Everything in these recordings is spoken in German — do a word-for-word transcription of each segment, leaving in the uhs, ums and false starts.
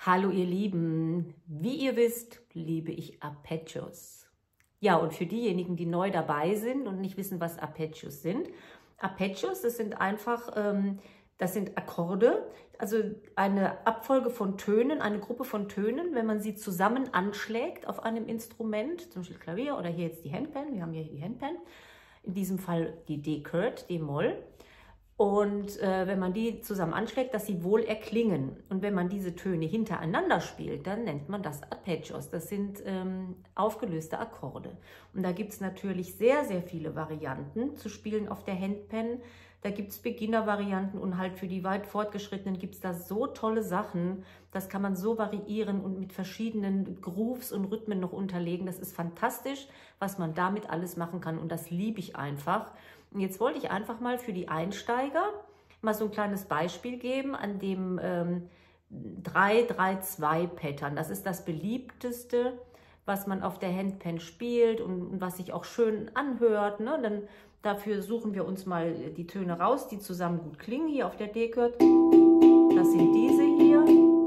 Hallo ihr Lieben, wie ihr wisst, liebe ich Arpeggios. Ja, und für diejenigen, die neu dabei sind und nicht wissen, was Arpeggios sind. Arpeggios, das sind einfach, ähm, das sind Akkorde, also eine Abfolge von Tönen, eine Gruppe von Tönen, wenn man sie zusammen anschlägt auf einem Instrument, zum Beispiel Klavier oder hier jetzt die Handpan, wir haben hier die Handpan, in diesem Fall die D-Curd, D-Moll. Und äh, wenn man die zusammen anschlägt, dass sie wohl erklingen. Und wenn man diese Töne hintereinander spielt, dann nennt man das Arpeggios. Das sind ähm, aufgelöste Akkorde. Und da gibt es natürlich sehr, sehr viele Varianten zu spielen auf der Handpan. Da gibt es Beginner-Varianten und halt für die weit Fortgeschrittenen gibt es da so tolle Sachen. Das kann man so variieren und mit verschiedenen Grooves und Rhythmen noch unterlegen. Das ist fantastisch, was man damit alles machen kann. Und das liebe ich einfach. Und jetzt wollte ich einfach mal für die Einsteiger mal so ein kleines Beispiel geben an dem ähm, drei drei zwei Pattern. Das ist das beliebteste, was man auf der Handpan spielt und, und was sich auch schön anhört. Ne? Dann, dafür suchen wir uns mal die Töne raus, die zusammen gut klingen. Hier auf der D-Curd. Das sind diese hier.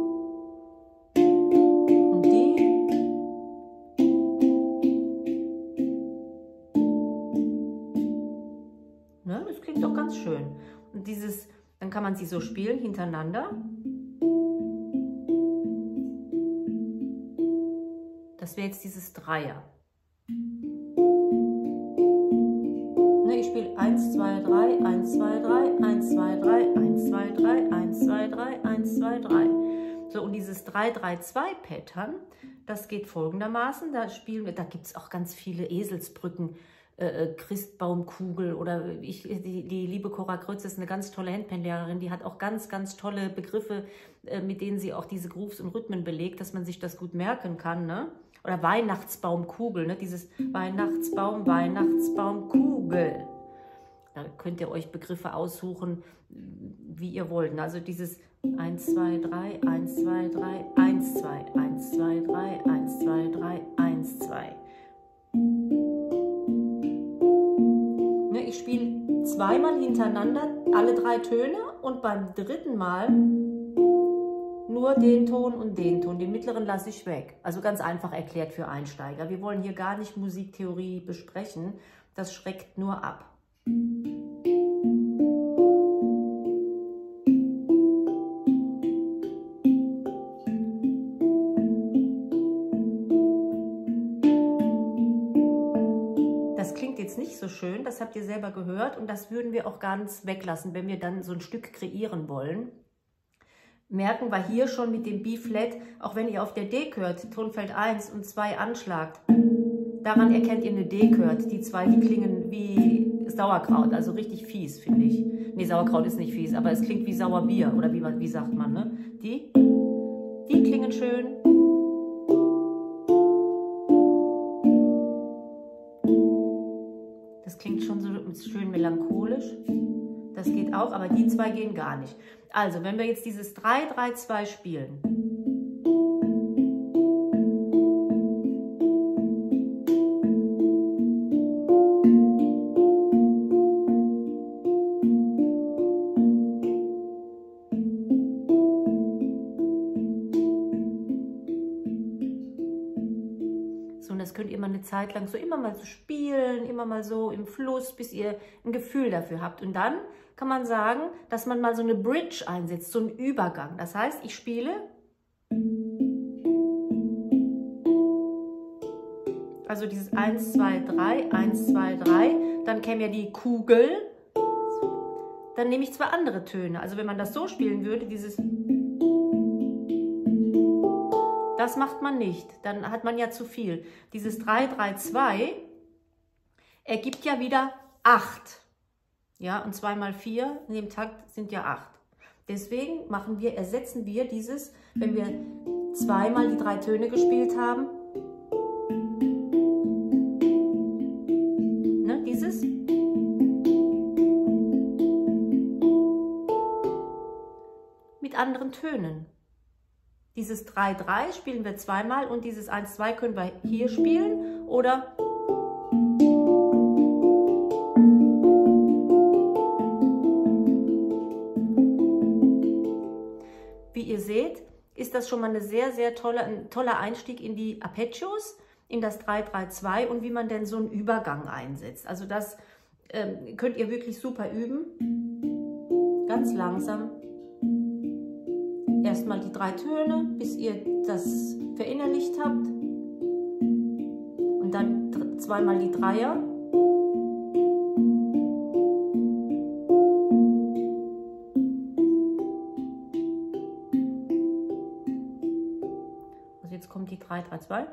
Das klingt doch ganz schön. Und dieses, dann kann man sie so spielen hintereinander. Das wäre jetzt dieses Dreier. Ne, ich spiele eins, zwei, drei, eins, zwei, drei, eins, zwei, drei, eins, zwei, drei, eins, zwei, drei, eins, zwei, drei. So, und dieses drei drei zwei Pattern, das geht folgendermaßen. Da spielen wir, da gibt es auch ganz viele Eselsbrücken. Äh, Christbaumkugel oder ich, die, die liebe Cora Krötz ist eine ganz tolle Handpan-Lehrerin, die hat auch ganz, ganz tolle Begriffe, äh, mit denen sie auch diese Grooves und Rhythmen belegt, dass man sich das gut merken kann, ne? Oder Weihnachtsbaumkugel, ne? Dieses Weihnachtsbaum, Weihnachtsbaumkugel. Da könnt ihr euch Begriffe aussuchen, wie ihr wollt. Also dieses eins, zwei, drei, eins, zwei, drei, eins, zwei, eins, zwei, drei, eins, zwei, drei, eins, zwei. Ich spiele zweimal hintereinander alle drei Töne und beim dritten Mal nur den Ton und den Ton. Den mittleren lasse ich weg. Also ganz einfach erklärt für Einsteiger. Wir wollen hier gar nicht Musiktheorie besprechen. Das schreckt nur ab. Nicht so schön, das habt ihr selber gehört und das würden wir auch ganz weglassen, wenn wir dann so ein Stück kreieren wollen. Merken wir hier schon mit dem B-Flat, auch wenn ihr auf der D-Curd Tonfeld eins und zwei anschlagt, daran erkennt ihr eine D-Curd. Die zwei, die klingen wie Sauerkraut, also richtig fies, finde ich. Nee, Sauerkraut ist nicht fies, aber es klingt wie Sauerbier oder wie, wie sagt man, ne? Die, die klingen schön. Das klingt schon so schön melancholisch. Das geht auch, aber die zwei gehen gar nicht. Also, wenn wir jetzt dieses drei drei zwei spielen. Das könnt ihr mal eine Zeit lang so immer mal so spielen, immer mal so im Fluss, bis ihr ein Gefühl dafür habt. Und dann kann man sagen, dass man mal so eine Bridge einsetzt, so einen Übergang. Das heißt, ich spiele. Also dieses eins, zwei, drei, eins, zwei, drei. Dann käme ja die Kugel. Dann nehme ich zwei andere Töne. Also wenn man das so spielen würde, dieses... Das macht man nicht, dann hat man ja zu viel. Dieses drei drei zwei ergibt ja wieder acht. Ja, und zwei mal vier in dem Takt sind ja acht. Deswegen machen wir, ersetzen wir dieses, wenn wir zweimal die drei Töne gespielt haben, ne, dieses. Mit anderen Tönen. Dieses drei drei spielen wir zweimal und dieses eins zwei können wir hier spielen oder wie ihr seht, ist das schon mal eine sehr, sehr tolle, ein toller Einstieg in die Arpeggios, in das drei drei zwei und wie man denn so einen Übergang einsetzt. Also das ähm, könnt ihr wirklich super üben. Ganz langsam. Erstmal die drei Töne, bis ihr das verinnerlicht habt. Und dann zweimal die Dreier. Also jetzt kommt die drei drei zwei.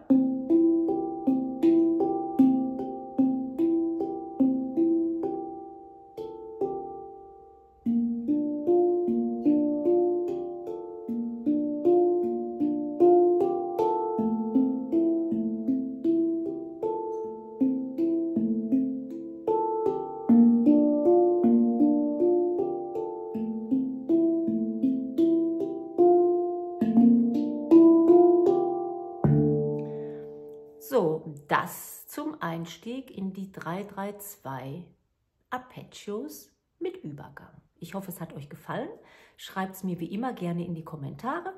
So, das zum Einstieg in die drei drei zwei Arpeggios mit Übergang. Ich hoffe, es hat euch gefallen. Schreibt es mir wie immer gerne in die Kommentare.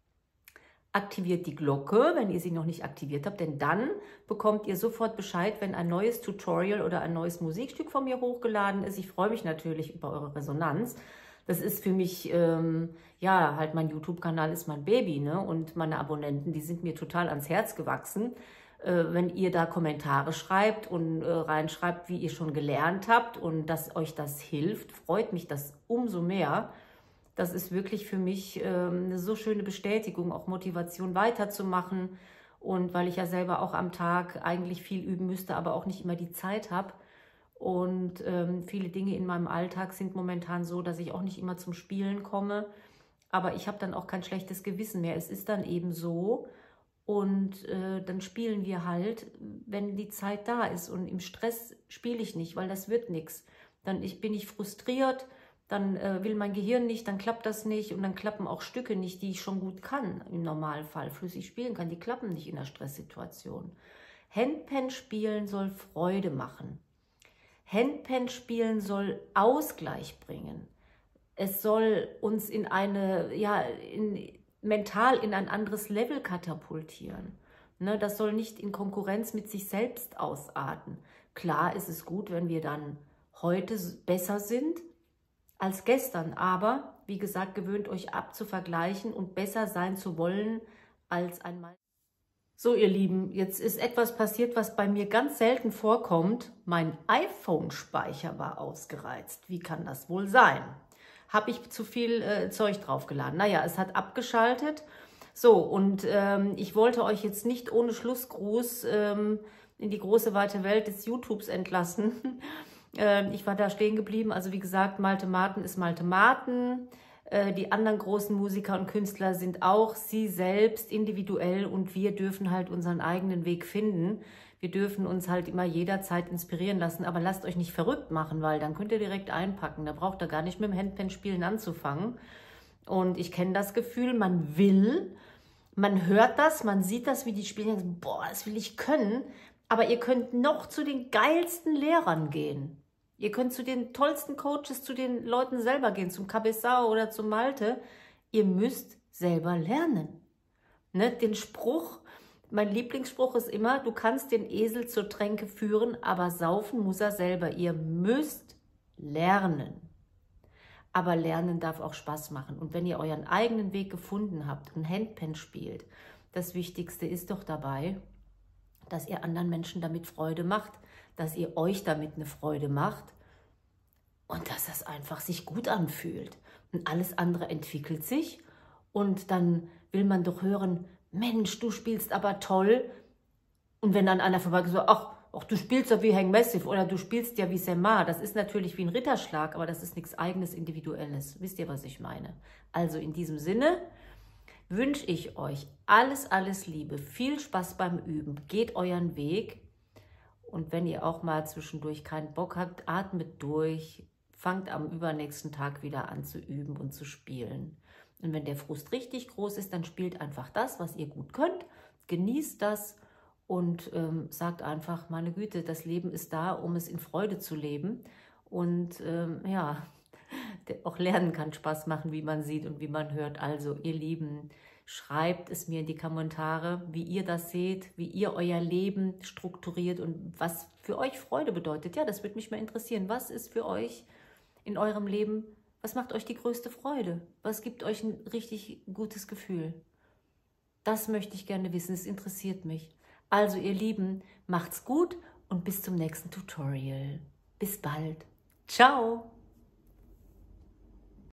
Aktiviert die Glocke, wenn ihr sie noch nicht aktiviert habt, denn dann bekommt ihr sofort Bescheid, wenn ein neues Tutorial oder ein neues Musikstück von mir hochgeladen ist. Ich freue mich natürlich über eure Resonanz. Das ist für mich, ähm, ja, halt mein YouTube-Kanal ist mein Baby, ne? Und meine Abonnenten, die sind mir total ans Herz gewachsen. Äh, wenn ihr da Kommentare schreibt und äh, reinschreibt, wie ihr schon gelernt habt und dass euch das hilft, freut mich das umso mehr. Das ist wirklich für mich ähm, eine so schöne Bestätigung, auch Motivation weiterzumachen. Und weil ich ja selber auch am Tag eigentlich viel üben müsste, aber auch nicht immer die Zeit habe. Und ähm, viele Dinge in meinem Alltag sind momentan so, dass ich auch nicht immer zum Spielen komme. Aber ich habe dann auch kein schlechtes Gewissen mehr. Es ist dann eben so. Und äh, dann spielen wir halt, wenn die Zeit da ist. Und im Stress spiele ich nicht, weil das wird nichts. Dann ich, bin ich frustriert, dann äh, will mein Gehirn nicht, dann klappt das nicht. Und dann klappen auch Stücke nicht, die ich schon gut kann, im Normalfall flüssig spielen kann. Die klappen nicht in der Stresssituation. Handpan spielen soll Freude machen. Handpan spielen soll Ausgleich bringen. Es soll uns in eine, ja, in, mental in ein anderes Level katapultieren. Ne, das soll nicht in Konkurrenz mit sich selbst ausarten. Klar ist es gut, wenn wir dann heute besser sind als gestern, aber wie gesagt, gewöhnt euch ab zu vergleichen und besser sein zu wollen als einmal. So, ihr Lieben, jetzt ist etwas passiert, was bei mir ganz selten vorkommt. Mein iPhone-Speicher war ausgereizt. Wie kann das wohl sein? Habe ich zu viel äh, Zeug draufgeladen? Naja, es hat abgeschaltet. So, und ähm, ich wollte euch jetzt nicht ohne Schlussgruß ähm, in die große weite Welt des YouTubes entlassen. ähm, ich war da stehen geblieben. Also wie gesagt, Malte Martin ist Malte Martin. Die anderen großen Musiker und Künstler sind auch sie selbst individuell und wir dürfen halt unseren eigenen Weg finden. Wir dürfen uns halt immer jederzeit inspirieren lassen, aber lasst euch nicht verrückt machen, weil dann könnt ihr direkt einpacken. Da braucht ihr gar nicht mit dem Handpan-Spielen anzufangen. Und ich kenne das Gefühl, man will, man hört das, man sieht das, wie die spielen, boah, das will ich können, aber ihr könnt noch zu den geilsten Lehrern gehen. Ihr könnt zu den tollsten Coaches, zu den Leuten selber gehen, zum Cabezao oder zum Malte. Ihr müsst selber lernen. Ne? Den Spruch, mein Lieblingsspruch ist immer, du kannst den Esel zur Tränke führen, aber saufen muss er selber. Ihr müsst lernen. Aber Lernen darf auch Spaß machen. Und wenn ihr euren eigenen Weg gefunden habt und Handpan spielt, das Wichtigste ist doch dabei, dass ihr anderen Menschen damit Freude macht, dass ihr euch damit eine Freude macht und dass das einfach sich gut anfühlt. Und alles andere entwickelt sich und dann will man doch hören, Mensch, du spielst aber toll. Und wenn dann einer vorbei sagt, ach, ach, du spielst ja wie Hank Massive oder du spielst ja wie Semar, das ist natürlich wie ein Ritterschlag, aber das ist nichts Eigenes, Individuelles. Wisst ihr, was ich meine? Also in diesem Sinne wünsche ich euch alles, alles Liebe, viel Spaß beim Üben, geht euren Weg. Und wenn ihr auch mal zwischendurch keinen Bock habt, atmet durch, fangt am übernächsten Tag wieder an zu üben und zu spielen. Und wenn der Frust richtig groß ist, dann spielt einfach das, was ihr gut könnt, genießt das und ähm, sagt einfach, meine Güte, das Leben ist da, um es in Freude zu leben. Und ähm, ja, auch Lernen kann Spaß machen, wie man sieht und wie man hört. Also, ihr Lieben, schreibt es mir in die Kommentare, wie ihr das seht, wie ihr euer Leben strukturiert und was für euch Freude bedeutet. Ja, das würde mich mal interessieren. Was ist für euch in eurem Leben, was macht euch die größte Freude? Was gibt euch ein richtig gutes Gefühl? Das möchte ich gerne wissen, es interessiert mich. Also ihr Lieben, macht's gut und bis zum nächsten Tutorial. Bis bald. Ciao!